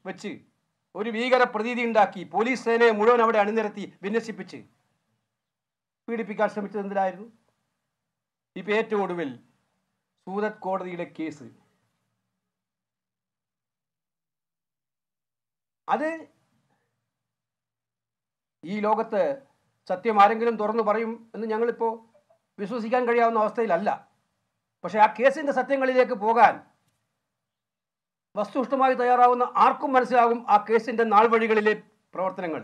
വെച്ച് ഒരു ഭീകര പ്രതീതി ഉണ്ടാക്കി പോലീസ് സേനയെ മുഴുവൻ അവിടെ അണിനിരത്തി വിന്യസിപ്പിച്ച് പീഡിപ്പിക്കാൻ ശ്രമിച്ചത് എന്തിനായിരുന്നു? ഇപ്പം ഏറ്റവും ഒടുവിൽ സൂറത്ത് കോടതിയുടെ കേസ്, അത് ഈ ലോകത്ത് സത്യം ആരെങ്കിലും തുറന്നു പറയും എന്ന് ഞങ്ങളിപ്പോൾ വിശ്വസിക്കാൻ കഴിയാവുന്ന അവസ്ഥയിലല്ല. പക്ഷേ ആ കേസിൻ്റെ സത്യങ്ങളിലേക്ക് പോകാൻ വസ്തുനിഷ്ഠമായി തയ്യാറാവുന്ന ആർക്കും മനസ്സിലാകും ആ കേസിൻ്റെ നാൾ വഴികളിലെ പ്രവർത്തനങ്ങൾ.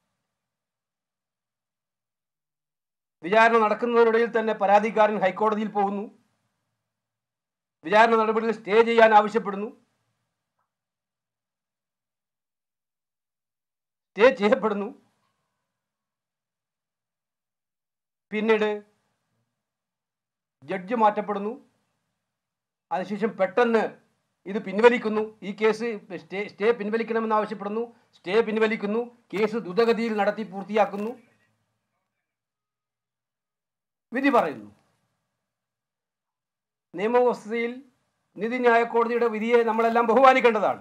വിചാരണ നടക്കുന്നതിനിടയിൽ തന്നെ പരാതിക്കാരൻ ഹൈക്കോടതിയിൽ പോകുന്നു, വിചാരണ നടപടികൾ സ്റ്റേ ചെയ്യാൻ ആവശ്യപ്പെടുന്നു, സ്റ്റേ ചെയ്യപ്പെടുന്നു. പിന്നീട് ജഡ്ജ് മാറ്റപ്പെടുന്നു. അതിനുശേഷം പെട്ടെന്ന് ഇത് പിൻവലിക്കുന്നു. ഈ കേസ് സ്റ്റേ പിൻവലിക്കണമെന്ന് ആവശ്യപ്പെടുന്നു, സ്റ്റേ പിൻവലിക്കുന്നു, കേസ് ദ്രുതഗതിയിൽ നടത്തി പൂർത്തിയാക്കുന്നു, വിധി പറയുന്നു. നിയമവ്യവസ്ഥയിൽ നീതിന്യായ കോടതിയുടെ വിധിയെ നമ്മളെല്ലാം ബഹുമാനിക്കേണ്ടതാണ്.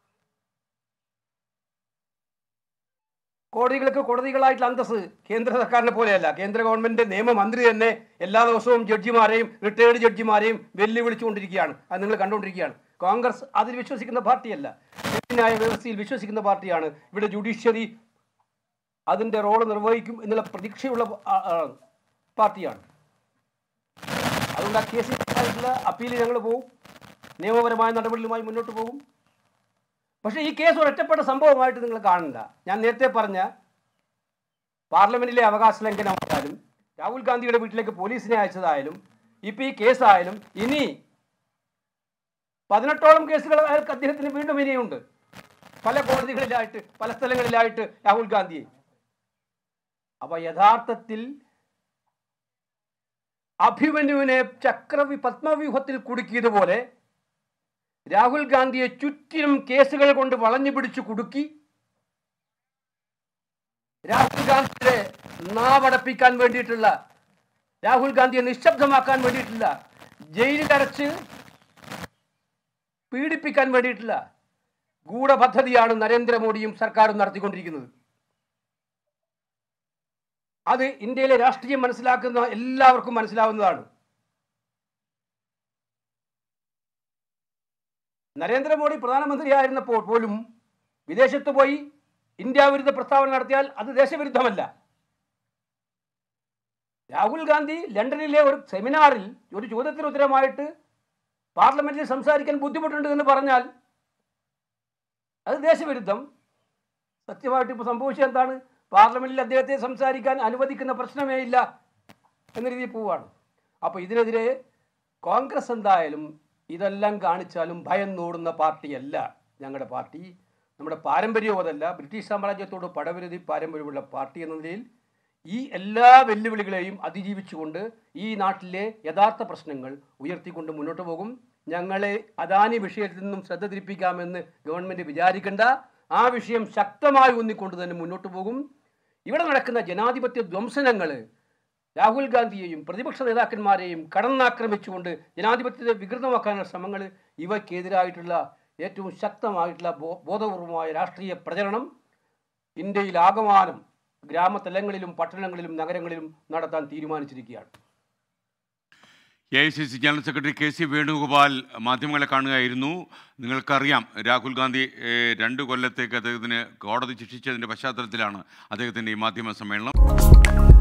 കോടതികൾക്ക് കോടതികളായിട്ടുള്ള അന്തസ്സ് കേന്ദ്ര സർക്കാരിനെ പോലെയല്ല. കേന്ദ്ര ഗവൺമെൻറ് നിയമമന്ത്രി തന്നെ എല്ലാ ദിവസവും ജഡ്ജിമാരെയും റിട്ടയേർഡ് ജഡ്ജിമാരെയും വെല്ലുവിളിച്ചുകൊണ്ടിരിക്കുകയാണ്. അത് നിങ്ങൾ കണ്ടുകൊണ്ടിരിക്കുകയാണ്. കോൺഗ്രസ് അതിൽ വിശ്വസിക്കുന്ന പാർട്ടിയല്ല, നീതിന്യായ വ്യവസ്ഥയിൽ വിശ്വസിക്കുന്ന പാർട്ടിയാണ്. ഇവിടെ ജുഡീഷ്യറി അതിൻ്റെ റോള് നിർവഹിക്കും എന്നുള്ള പ്രതീക്ഷയുള്ള പാർട്ടിയാണ്. അതുകൊണ്ട് ആ കേസിൽ അപ്പീൽ ഞങ്ങൾ പോകും, നിയമപരമായ നടപടികളുമായി മുന്നോട്ട് പോകും. പക്ഷേ ഈ കേസ് ഒരൊറ്റപ്പെട്ട സംഭവമായിട്ട് നിങ്ങൾ കാണണ്ട. ഞാൻ നേരത്തെ പറഞ്ഞ പാർലമെന്റിലെ അവകാശ ലംഘനമായാലും രാഹുൽ ഗാന്ധിയുടെ വീട്ടിലേക്ക് പോലീസിനെ അയച്ചതായാലും ഇപ്പം ഈ കേസായാലും ഇനി 18ഓളം കേസുകൾ അദ്ദേഹത്തിന് വീണ്ടും ഇനിയുണ്ട്. പല കോടതികളിലായിട്ട് പല സ്ഥലങ്ങളിലായിട്ട് രാഹുൽ ഗാന്ധിയെ. അപ്പോൾ യഥാർത്ഥത്തിൽ അഭിമന്യുവിനെ പത്മവ്യൂഹത്തിൽ കുടുക്കിയതുപോലെ രാഹുൽ ഗാന്ധിയെ ചുറ്റിനും കേസുകൾ കൊണ്ട് വളഞ്ഞു പിടിച്ചു കുടുക്കി രാഹുൽ ഗാന്ധിയെ നാവടപ്പിക്കാൻ വേണ്ടിയിട്ടുള്ള, രാഹുൽ ഗാന്ധിയെ നിശബ്ദമാക്കാൻ വേണ്ടിയിട്ടുള്ള, ജയിലിലടച്ച് പീഡിപ്പിക്കാൻ വേണ്ടിയിട്ടുള്ള ഗൂഢപദ്ധതിയാണ് നരേന്ദ്രമോദിയും സർക്കാരും നടത്തിക്കൊണ്ടിരിക്കുന്നത്. അത് ഇന്ത്യയിലെ രാഷ്ട്രീയം മനസ്സിലാക്കുന്ന എല്ലാവർക്കും മനസ്സിലാവുന്നതാണ്. നരേന്ദ്രമോദി പ്രധാനമന്ത്രിയായിരുന്നപ്പോൾ പോലും വിദേശത്ത് പോയി ഇന്ത്യ വിരുദ്ധ പ്രസ്താവന നടത്തിയാൽ അത് ദേശവിരുദ്ധമല്ല. രാഹുൽ ഗാന്ധി ലണ്ടനിലെ ഒരു സെമിനാറിൽ ഒരു ചോദ്യത്തിന് ഉത്തരമായിട്ട് പാർലമെന്റിൽ സംസാരിക്കാൻ ബുദ്ധിമുട്ടുണ്ട് എന്ന് പറഞ്ഞാൽ അത് ദേശവിരുദ്ധം. സത്യമായിട്ട് ഇപ്പോൾ സംഭവിച്ചത് എന്താണ്? പാർലമെന്റിൽ അദ്ദേഹത്തെ സംസാരിക്കാൻ അനുവദിക്കുന്ന പ്രശ്നമേ ഇല്ല എന്ന രീതിയിൽ പോവുകയാണ്. അപ്പോൾ ഇതിനെതിരെ കോൺഗ്രസ് എന്തായാലും ഇതെല്ലാം കാണിച്ചാലും ഭയം നോടുന്ന പാർട്ടിയല്ല ഞങ്ങളുടെ പാർട്ടി. നമ്മുടെ പാരമ്പര്യവും അതല്ല. ബ്രിട്ടീഷ് സാമ്രാജ്യത്തോട് പടവിരുതി പാരമ്പര്യമുള്ള പാർട്ടി എന്ന നിലയിൽ ഈ എല്ലാ വെല്ലുവിളികളെയും അതിജീവിച്ചുകൊണ്ട് ഈ നാട്ടിലെ യഥാർത്ഥ പ്രശ്നങ്ങൾ ഉയർത്തിക്കൊണ്ട് മുന്നോട്ട് പോകും. ഞങ്ങളെ അദാനി വിഷയത്തിൽ നിന്നും ശ്രദ്ധ തിരിപ്പിക്കാമെന്ന് ഗവൺമെൻറ് വിചാരിക്കേണ്ട. ആ വിഷയം ശക്തമായി ഊന്നിക്കൊണ്ട് തന്നെ മുന്നോട്ട് പോകും. ഇവിടെ നടക്കുന്ന ജനാധിപത്യ ധ്വംസനങ്ങൾ രാഹുൽ ഗാന്ധിയെയും പ്രതിപക്ഷ നേതാക്കന്മാരെയും കടന്നാക്രമിച്ചുകൊണ്ട് ജനാധിപത്യത്തെ വികൃതമാക്കാനുള്ള ശ്രമങ്ങൾ, ഇവയ്ക്കെതിരായിട്ടുള്ള ഏറ്റവും ശക്തമായിട്ടുള്ള ബോധപൂർവമായ രാഷ്ട്രീയ പ്രചരണം ഇന്ത്യയിൽ ആകമാനം ഗ്രാമതലങ്ങളിലും പട്ടണങ്ങളിലും നഗരങ്ങളിലും നടത്താൻ തീരുമാനിച്ചിരിക്കുകയാണ്. AICC general secretary KC Venugopal മാധ്യമങ്ങളെ കാണുകയായിരുന്നു. നിങ്ങൾക്കറിയാം, രാഹുൽ ഗാന്ധി 2 കൊല്ലത്തേക്ക് അദ്ദേഹത്തിന് കോടതി ശിക്ഷിച്ചതിൻ്റെ പശ്ചാത്തലത്തിലാണ് അദ്ദേഹത്തിൻ്റെ ഈ മാധ്യമ സമ്മേളനം.